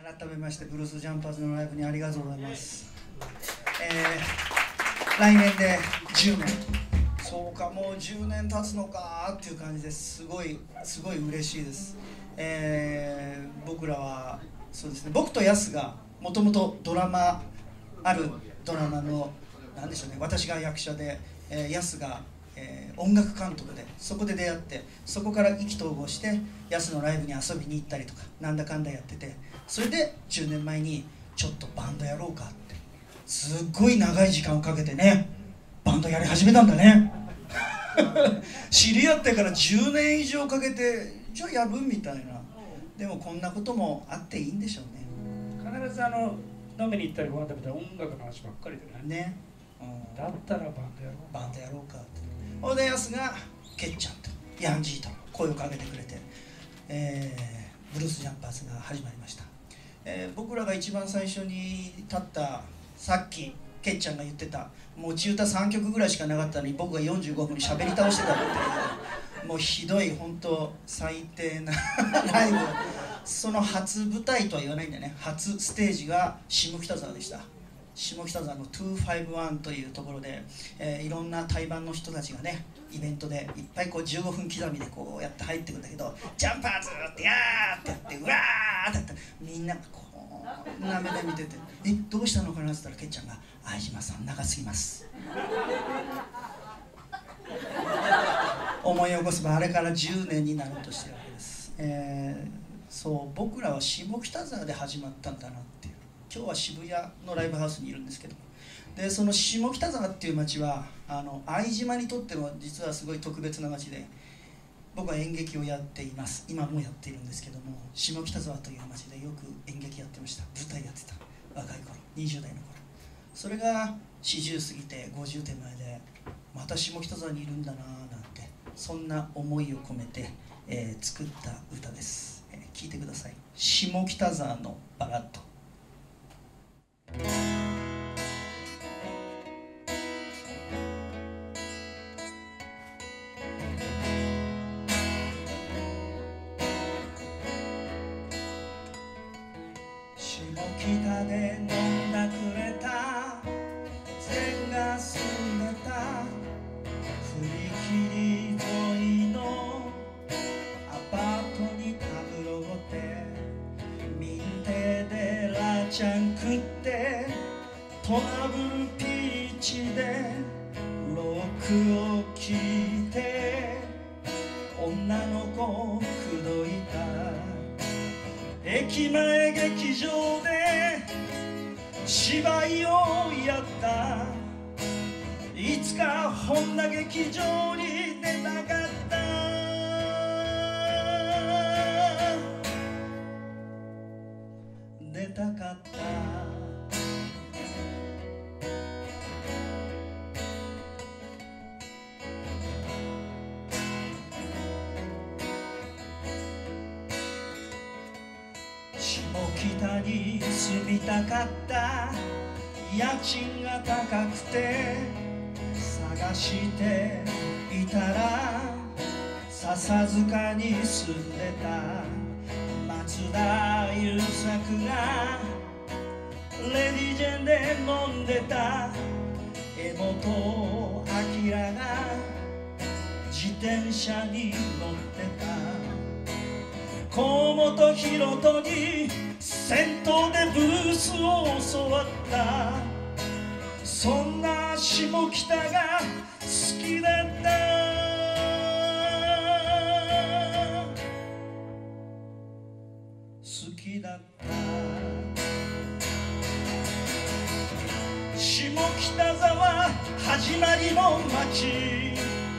改めましてブルースジャンパーズのライブにありがとうございます。来年で10年、そうか、もう10年経つのかっていう感じです。すごい嬉しいです。僕らはそうですね、僕とヤスがもともとあるドラマのなんでしょうね、私が役者で、ヤスが、音楽監督で、そこで出会って、そこから意気投合してヤスのライブに遊びに行ったりとかなんだかんだやってて、それで10年前にちょっとバンドやろうかって、すっごい長い時間をかけてねバンドやり始めたんだね知り合ってから10年以上かけてじゃあやるみたいな。でもこんなこともあっていいんでしょうね。 必ず飲みに行ったりご飯食べたら音楽の話ばっかりでね。だったらバンドやろうかって。オデヤスがケッちゃんとヤンジーと声をかけてくれて、ブルースジャンパーズが始まりました。僕らが一番最初に立った、さっきケッちゃんが言ってた持ち歌3曲ぐらいしかなかったのに僕が45分に喋り倒してたっていう、もうひどい本当最低なライブ。その初舞台とは言わないんだよね。初ステージが下北沢でした。下北沢の251というところで、いろんな対バンの人たちがねイベントでいっぱいこう15分刻みでこうやって入ってくるんだけど、ジャンパーズってやーってやってうわーってやってみんなこんな目で見てて「どうしたのかな?」って言ったらケッちゃんが「相島さん長すぎます」思い起こせばあれから10年になろうとしてるわけです。そう、僕らは下北沢で始まったんだなっていう。今日は渋谷のライブハウスにいるんですけど、でその下北沢っていう街は相島にとっても実はすごい特別な街で、僕は演劇をやっています。今もやっているんですけども、下北沢という街でよく演劇やってました。舞台やってた若い頃、20代の頃。それが40過ぎて50手前でまた下北沢にいるんだなーなんて、そんな思いを込めて、作った歌です。聴いてください。下北沢のバラッド。下北で飲んだくれた全が住んでた踏切沿いのアパートにたむろって民邸でラーチャン食ってトラブルピーチでロックを聴いて女の子を口説いた。駅前劇場で芝居をやった。いつか本田劇場に出たかった。出たかった。下北に住みたかった。家賃が高くて探していたら笹塚に住んでた松田優作がレディジェンで飲んでた。江本明が自転車に乗ってた。河本大翔に銭湯でブルースを教わった。そんな下北が好きだった。好きだった。下北沢始まりの街、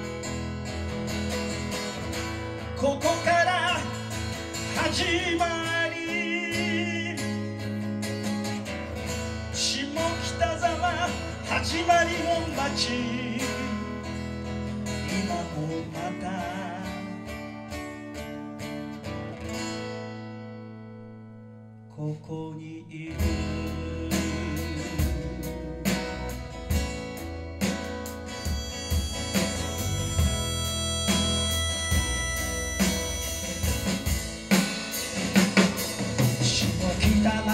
ここから始まり。下北沢始まりの街、今もまたここにいる。下北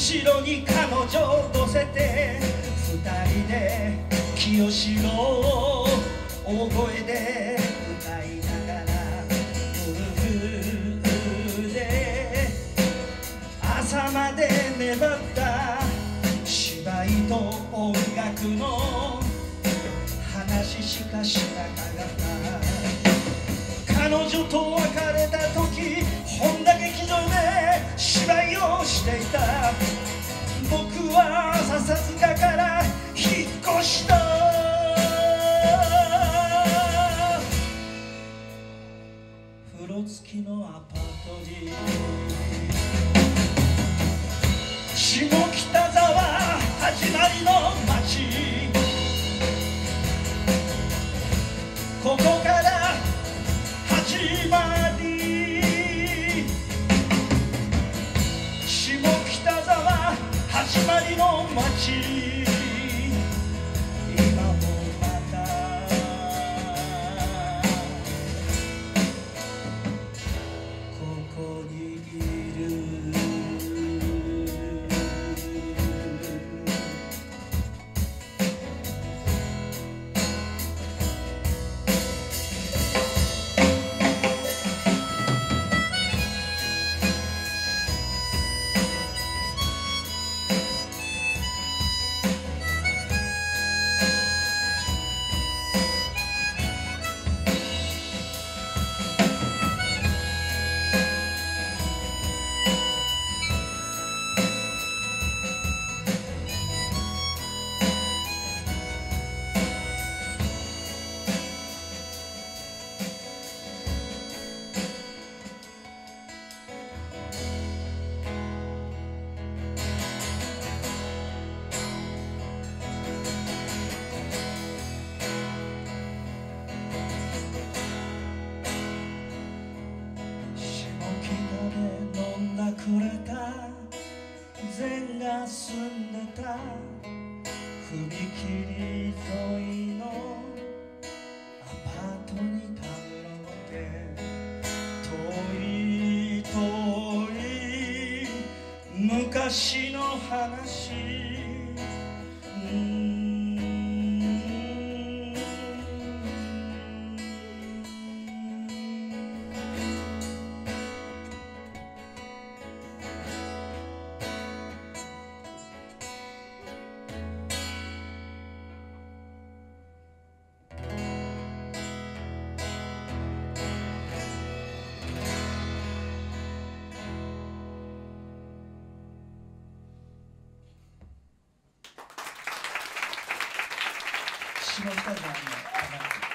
後ろに彼女を乗せて二人で清志郎を大声で歌いながら夫婦で朝まで粘った芝居と音楽の話しかしなかった彼女と別れた時本田劇場で芝居をしていた僕は笹塚から引っ越した風呂付きのアパートに下北沢始まりの街ここから始まり下北沢始まりの街今もまたここにいるくれた禅が住んでた踏切沿いのアパートにたむろって遠い遠い昔の話下北沢の